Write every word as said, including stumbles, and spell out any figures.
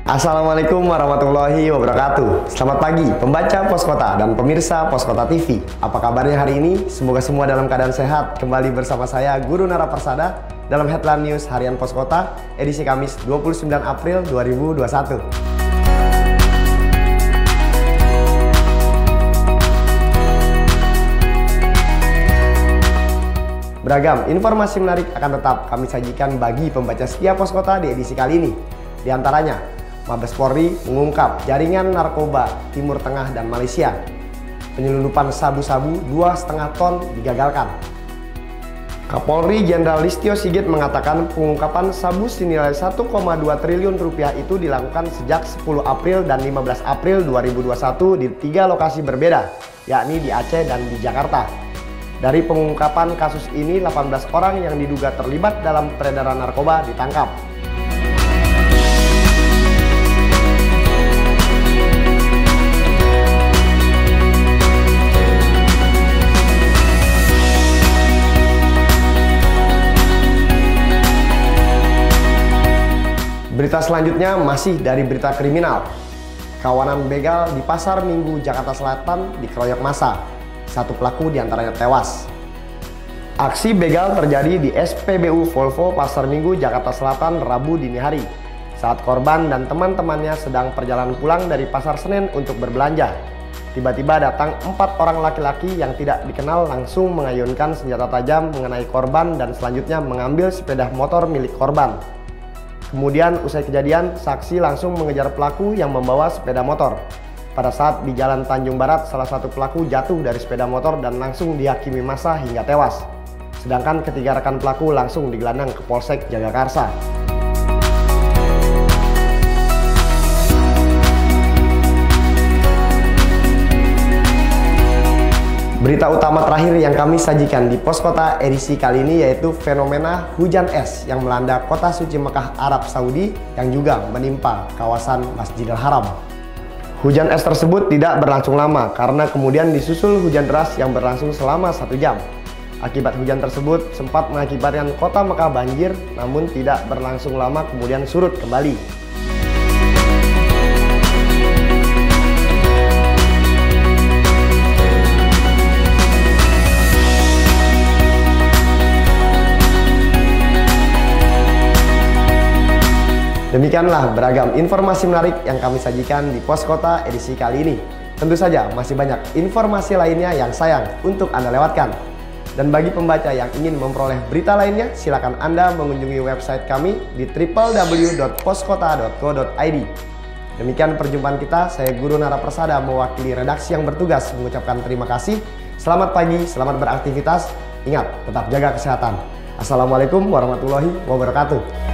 Assalamualaikum warahmatullahi wabarakatuh. Selamat pagi pembaca Pos Kota dan pemirsa Pos Kota T V. Apa kabarnya hari ini? Semoga semua dalam keadaan sehat. Kembali bersama saya Guru Nara Persada dalam Headline News Harian Pos Kota edisi Kamis dua puluh sembilan April dua ribu dua puluh satu. Beragam informasi menarik akan tetap kami sajikan bagi pembaca setia Pos Kota di edisi kali ini. Di antaranya, Mabes Polri mengungkap jaringan narkoba Timur Tengah dan Malaysia. Penyelundupan sabu-sabu dua koma lima ton digagalkan. Kapolri Jenderal Listio Sigit mengatakan pengungkapan sabu senilai satu koma dua triliun rupiah itu dilakukan sejak sepuluh April dan lima belas April dua ribu dua puluh satu di tiga lokasi berbeda, yakni di Aceh dan di Jakarta. Dari pengungkapan kasus ini, delapan belas orang yang diduga terlibat dalam peredaran narkoba ditangkap. Berita selanjutnya masih dari berita kriminal. Kawanan begal di Pasar Minggu, Jakarta Selatan dikeroyok massa. Satu pelaku diantaranya tewas. Aksi begal terjadi di S P B U Volvo Pasar Minggu, Jakarta Selatan, Rabu dini hari. Saat korban dan teman-temannya sedang perjalanan pulang dari Pasar Senen untuk berbelanja. Tiba-tiba datang empat orang laki-laki yang tidak dikenal langsung mengayunkan senjata tajam mengenai korban dan selanjutnya mengambil sepeda motor milik korban. Kemudian usai kejadian, saksi langsung mengejar pelaku yang membawa sepeda motor. Pada saat di Jalan Tanjung Barat, salah satu pelaku jatuh dari sepeda motor dan langsung dihakimi massa hingga tewas. Sedangkan ketiga rekan pelaku langsung digelandang ke Polsek Jagakarsa. Berita utama terakhir yang kami sajikan di Pos Kota edisi kali ini yaitu fenomena hujan es yang melanda kota suci Mekah, Arab Saudi yang juga menimpa kawasan Masjidil Haram. Hujan es tersebut tidak berlangsung lama karena kemudian disusul hujan deras yang berlangsung selama satu jam. Akibat hujan tersebut sempat mengakibatkan kota Mekah banjir, namun tidak berlangsung lama kemudian surut kembali. Demikianlah beragam informasi menarik yang kami sajikan di Pos Kota edisi kali ini. Tentu saja masih banyak informasi lainnya yang sayang untuk Anda lewatkan. Dan bagi pembaca yang ingin memperoleh berita lainnya, silakan Anda mengunjungi website kami di w w w dot poskota dot co dot i d. Demikian perjumpaan kita, saya Guru Nara Persada mewakili redaksi yang bertugas mengucapkan terima kasih. Selamat pagi, selamat beraktivitas. Ingat, tetap jaga kesehatan. Assalamualaikum warahmatullahi wabarakatuh.